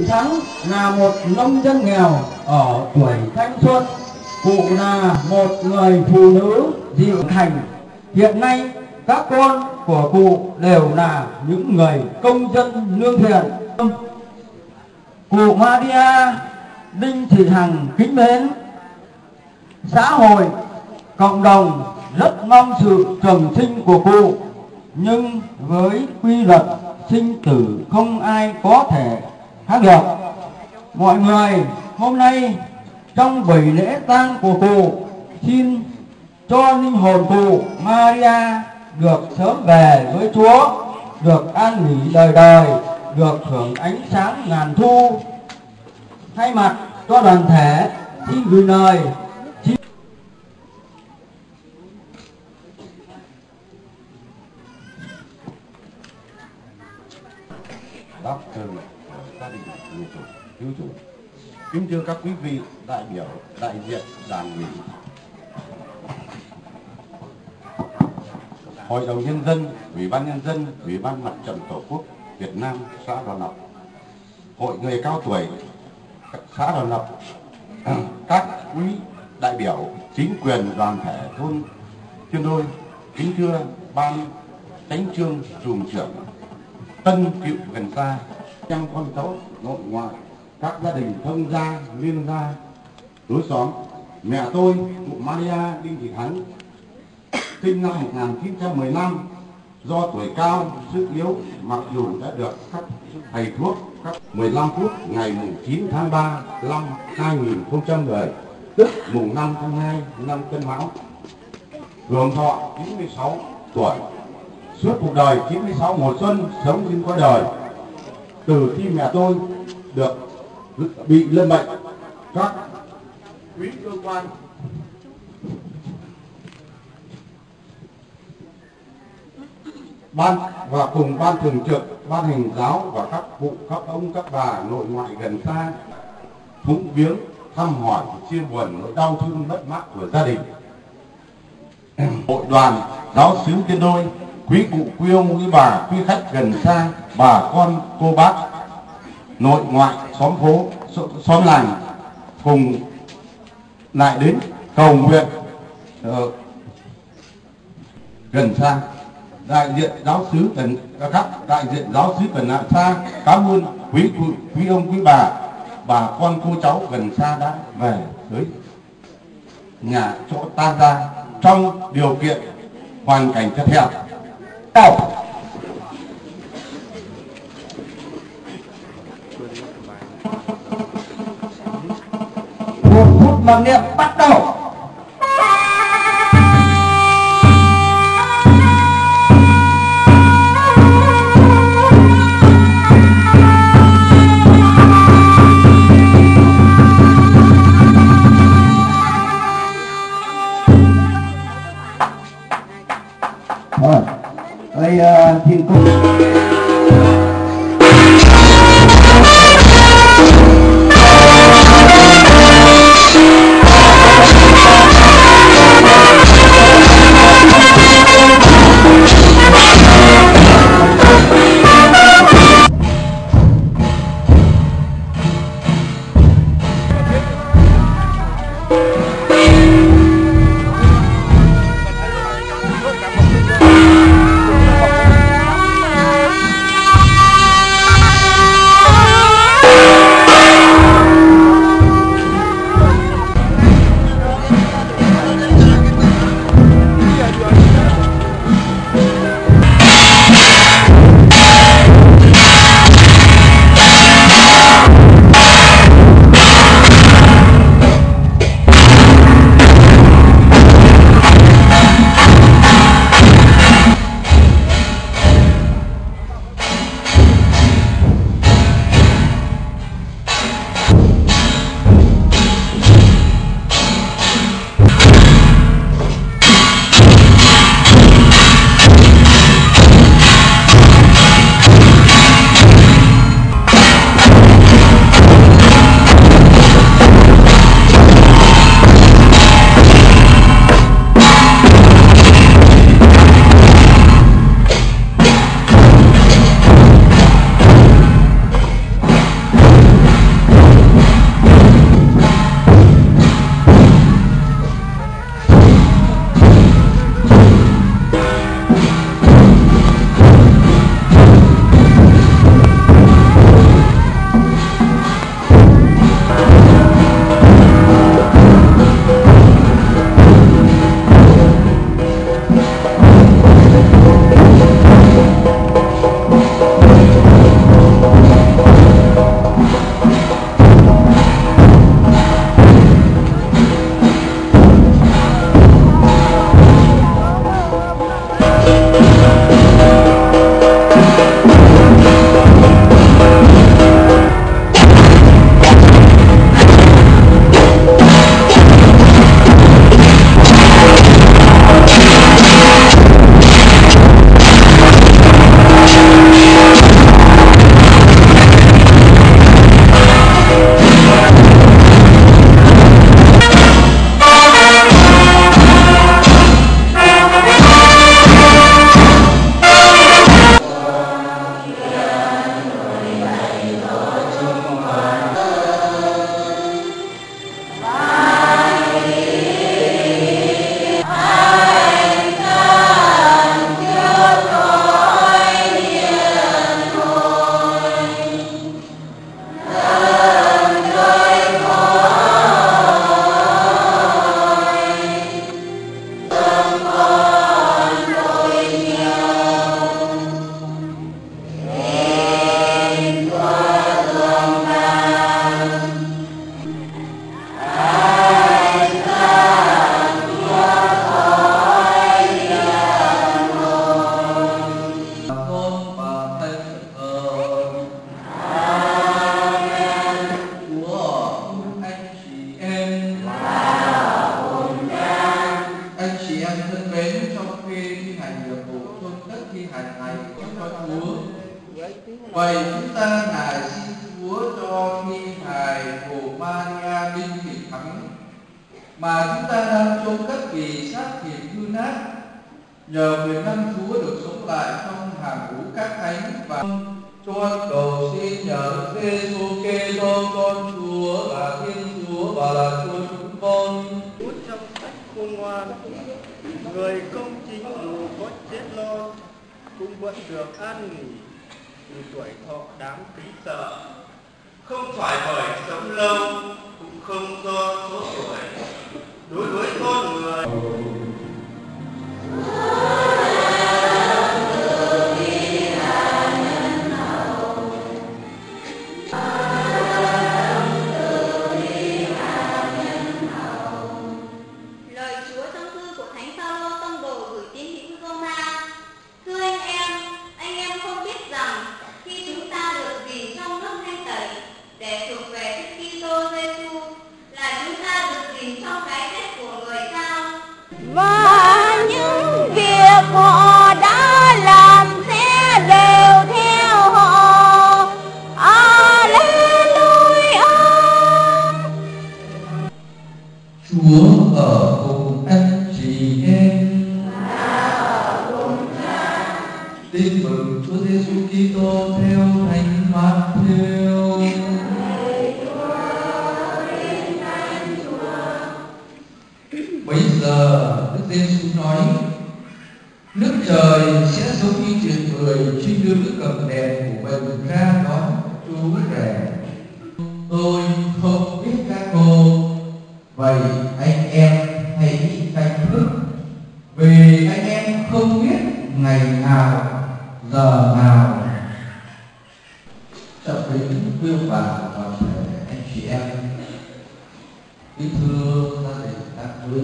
Thị Thắng là một nông dân nghèo ở tuổi thanh xuân. Cụ là một người phụ nữ dịu thành. Hiện nay các con của cụ đều là những người công dân lương thiện. Cụ Maria Đinh Thị Hằng kính mến, xã hội, cộng đồng rất mong sự trường sinh của cụ, nhưng với quy luật sinh tử không ai có thể khác được. Mọi người hôm nay trong buổi lễ tang của cụ, xin cho linh hồn cụ Maria được sớm về với Chúa, được an nghỉ đời đời, được hưởng ánh sáng ngàn thu. Thay mặt cho đoàn thể xin gửi lời đáp ơn gia đình cứu chủ. Kính thưa các quý vị đại biểu, đại diện Đảng ủy, Hội đồng Nhân dân, Ủy ban Nhân dân, Ủy ban Mặt trận Tổ quốc Việt Nam xã Đoàn Lập, Hội người cao tuổi xã Đoàn Lập, các quý đại biểu, chính quyền đoàn thể thôn Thiên Đôi, kính thưa ban chánh chương, trùm trưởng, tân cựu gần xa, trong con cháu nội ngoại, các gia đình thông gia, liên gia, lối xóm. Mẹ tôi, cụ Maria Đinh Thị Thắng, sinh năm 1915, do tuổi cao, sức yếu, mặc dù đã được các thầy thuốc 15 phút ngày 9 tháng 3 năm 2010, tức mùng 5 tháng 2 năm Tân Mão, hưởng thọ 96 tuổi. Suốt cuộc đời 96 mùa xuân sống trên cõi đời. Từ khi mẹ tôi được bị lâm bệnh, các quý cơ quan ban và cùng ban thường trực, ban hành giáo và các cụ, các ông, các bà nội ngoại gần xa phúng viếng, thăm hỏi, chia buồn nỗi đau thương mất mát của gia đình. Hội đoàn giáo xứ Thiên Đôi, quý cụ, quý ông, quý bà, quý khách gần xa, bà con, cô bác, nội ngoại, xóm phố, xóm làng cùng lại đến cầu nguyện gần xa. Đại diện giáo xứ gần các đại diện giáo xứ gần xa, cảm ơn quý cụ, quý ông, quý bà con, cô cháu gần xa đã về với nhà chỗ tan ra trong điều kiện hoàn cảnh chật hẹp. một phút mặc niệm bắt đầu. Đây xin cô mà chúng ta đang chôn cất vì xác thịt hư nát. Nhờ quyền năng Chúa được sống lại trong hàng ngũ các thánh và cho cầu xin nhờ Giêsu Kitô con Chúa là Thiên Chúa và là Chúa chúng con. Trong sách khôn ngoan, người công chính dù có chết lo cũng vẫn được an nghỉ từ tuổi thọ đáng kính sợ, không phải bởi sống lâu cũng không do số tuổi. Đối với con người và những việc họ đã làm sẽ đều theo họ. Alleluia. Chúa ở cùng anh chị em. Tin mừng Chúa Giêsu Kitô theo Thánh Matthew. Bấy giờ Đức Giêsu nói: nước trời sẽ giống như chuyện người khi đưa đứa cầm đèn của mình ra đón chú rể. Tôi không biết các cô, vậy anh em hãy canh thức, vì anh em không biết ngày nào giờ nào. Trọng kính quý ông bà và toàn thể anh chị em, kính thưa gia đình đám cưới,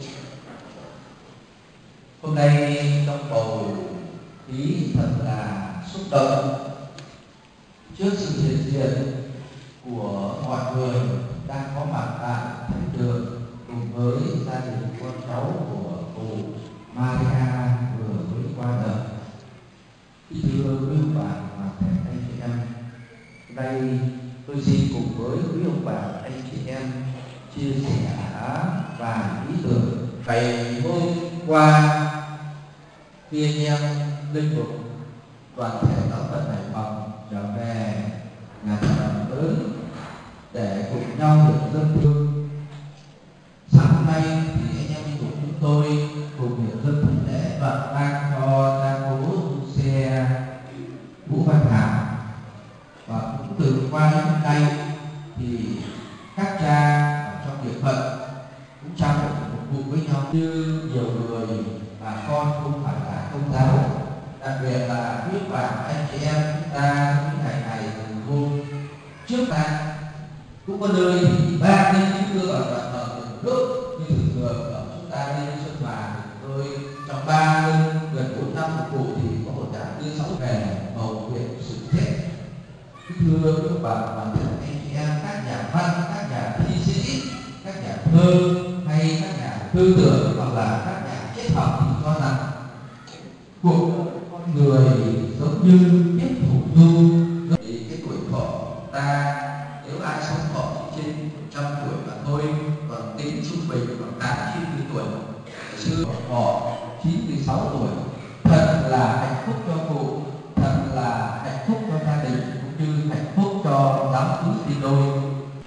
hôm nay trong bầu khí thật là xúc động trước sự hiện diện của mọi người đang có mặt tại thánh đường cùng với gia đình con cháu của cụ Maria vừa mới qua đời. Kính thưa quý ông bà và toàn thể anh chị em, đây tôi xin cùng với quý ông bà anh chị em chia sẻ và ý tưởng. Ngày hôm qua khi anh em linh mục toàn thể giáo phận Hải Phòng trở về nhà thờ lớn để cùng nhau được dân hương, sáng hôm nay thì anh em linh mục chúng tôi cùng được dân thánh lễ đoạn tang cho cha cố xe Vũ Văn Hảo, và cũng từ qua đến đây thì các cha trong địa phận cũng trao đổi phục vụ với nhau như nhiều người bà con không phải là công giáo, đặc biệt là quý bà anh chị em chúng ta những ngày này từ hôm trước ta cũng có nơi thì ba đến những đưa ở đoạn thờ từng nước như thường thường ở chúng ta đi Xuân Hòa tôi trong 3 gần 4 năm phục vụ thì có một trả đưa 6 về bầu huyện sự chết. Thưa quý bà và anh chị em, các nhà văn, các nhà thi sĩ, các nhà thơ hay các nhà tư tưởng hoặc là các nhà triết học thì cho rằng cuộc con người giống như biết thủ du, thì cái tuổi thọ ta nếu ai sống thọ trên 100 tuổi mà thôi, còn tính trung bình khoảng 80 tuổi, xưa họ 96 tuổi. Thật là hạnh phúc cho cụ, thật là hạnh phúc cho gia đình, cũng như hạnh phúc cho đám cưới tin đôi.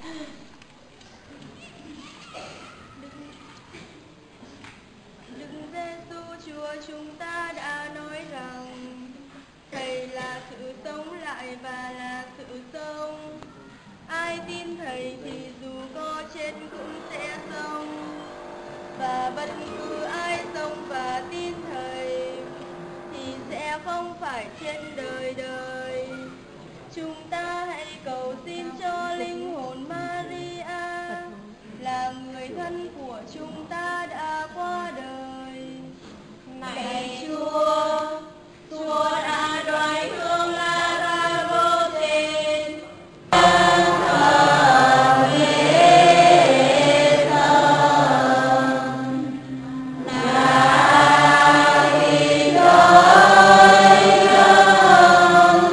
Đức Giêsu Chúa chúng ta đã nói rằng Thầy là sự sống lại và là sự sống. Ai tin Thầy thì dù có chết cũng sẽ sống. Và bất cứ ai sống và tin Thầy thì sẽ không phải chết đời đời. Chúng ta hãy cầu xin cho linh hồn Maria là người thân của chúng ta đã qua đời. Này Chúa, Chúa đã đoái hương Lara vô tên. Hãy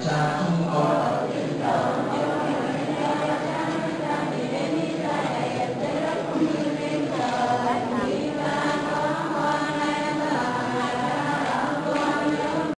cha